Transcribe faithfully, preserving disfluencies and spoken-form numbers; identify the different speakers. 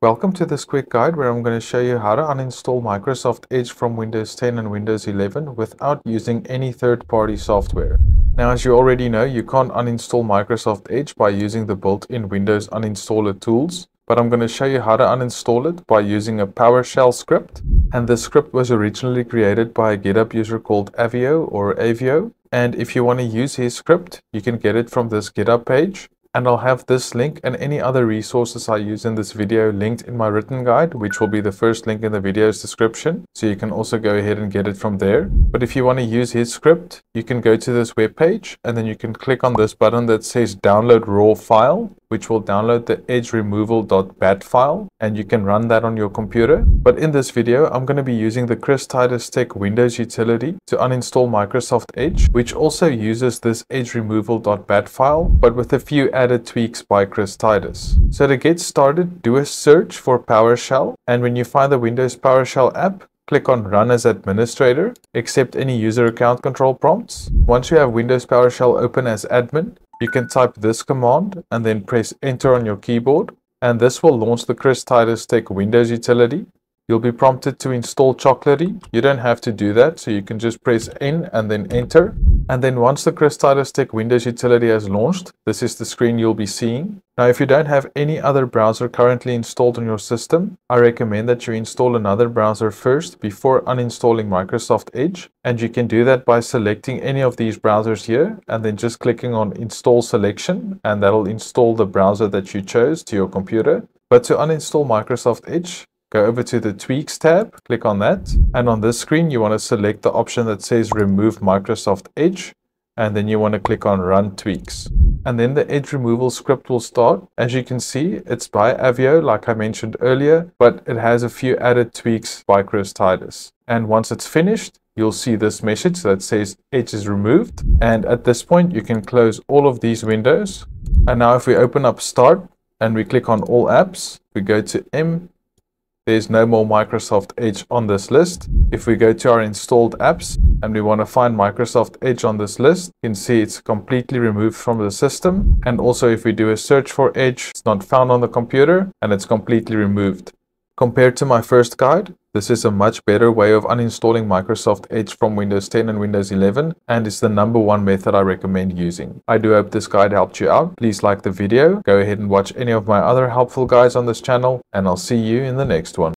Speaker 1: Welcome to this quick guide where I'm going to show you how to uninstall Microsoft Edge from Windows ten and Windows eleven without using any third-party software. Now, as you already know, you can't uninstall Microsoft Edge by using the built-in Windows uninstaller tools, but I'm going to show you how to uninstall it by using a PowerShell script. And this script was originally created by a GitHub user called Avio or Avio. And if you want to use his script, you can get it from this GitHub page. And I'll have this link and any other resources I use in this video linked in my written guide, which will be the first link in the video's description. So you can also go ahead and get it from there. But if you want to use his script, you can go to this web page and then you can click on this button that says download raw file, which will download the edge removal dot bat file, and you can run that on your computer. But in this video, I'm going to be using the Chris Titus Tech Windows utility to uninstall Microsoft Edge, which also uses this edge removal dot bat file, but with a few added tweaks by Chris Titus. So to get started, do a search for PowerShell, and when you find the Windows PowerShell app, click on Run as Administrator, accept any user account control prompts. Once you have Windows PowerShell open as admin, you can type this command and then press Enter on your keyboard, and this will launch the Chris Titus Tech Windows utility. You'll be prompted to install Chocolatey. You don't have to do that, so you can just press N and then Enter. And then once the Chris Titus Tech Windows utility has launched, this is the screen you'll be seeing. Now, if you don't have any other browser currently installed on your system, I recommend that you install another browser first before uninstalling Microsoft Edge. And you can do that by selecting any of these browsers here and then just clicking on Install Selection, and that'll install the browser that you chose to your computer. But to uninstall Microsoft Edge, go over to the Tweaks tab, click on that, and on this screen you want to select the option that says Remove Microsoft Edge, and then you want to click on Run Tweaks. And then the edge removal script will start. As you can see, it's by Avio, like I mentioned earlier, but it has a few added tweaks by Chris Titus. And once it's finished, you'll see this message that says Edge is removed. And at this point, you can close all of these windows. And now if we open up Start and we click on All Apps, we go to M. There's no more Microsoft Edge on this list. If we go to our installed apps and we want to find Microsoft Edge on this list, you can see it's completely removed from the system. And also if we do a search for Edge, it's not found on the computer and it's completely removed. Compared to my first guide, this is a much better way of uninstalling Microsoft Edge from Windows ten and Windows eleven, and it's the number one method I recommend using. I do hope this guide helped you out. Please like the video, go ahead and watch any of my other helpful guides on this channel, and I'll see you in the next one.